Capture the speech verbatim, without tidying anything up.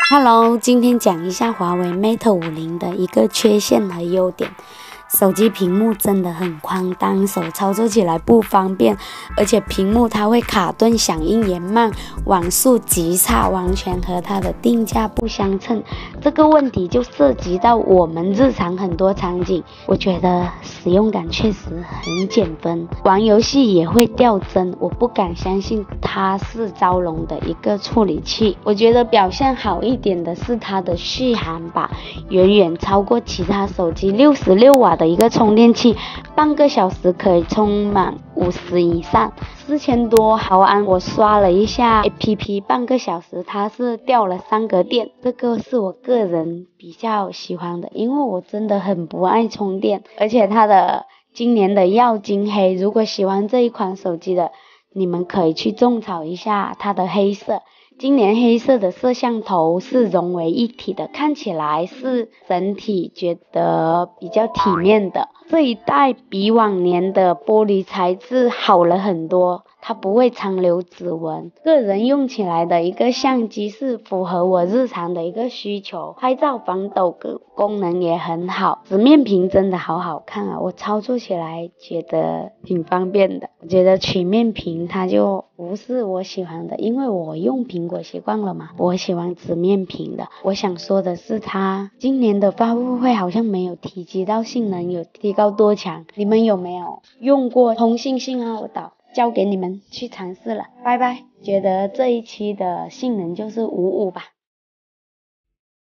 Hello，今天讲一下华为 Mate 五十的一个缺陷和优点。手机屏幕真的很宽，单手操作起来不方便，而且屏幕它会卡顿，响应也慢，网速极差，完全和它的定价不相称。这个问题就涉及到我们日常很多场景，我觉得使用感确实很减分，玩游戏也会掉帧，我不敢相信它是骁龙的一个处理器。我觉得表现好一点的是它的续航吧，远远超过其他手机，六十六瓦的一个充电器，半个小时可以充满五十以上，四千多毫安。我刷了一下 A P P， 半个小时它是掉了三格电，这个是我个人比较喜欢的，因为我真的很不爱充电，而且它的今年的耀金黑，如果喜欢这一款手机的，你们可以去种草一下它的黑色。今年黑色的摄像头是融为一体的，看起来是整体觉得比较体面的。这一代比往年的玻璃材质好了很多，它不会残留指纹。个人用起来的一个相机是符合我日常的一个需求，拍照防抖功能也很好，直面屏真的好好看啊，我操作起来觉得挺方便的。我觉得曲面屏它就不是我喜欢的，因为我用苹果习惯了嘛，我喜欢直面屏的。我想说的是，它今年的发布会好像没有提及到性能有提高多强，你们有没有用过通信信号导？交给你们去尝试了，拜拜。觉得这一期的性能就是五五吧。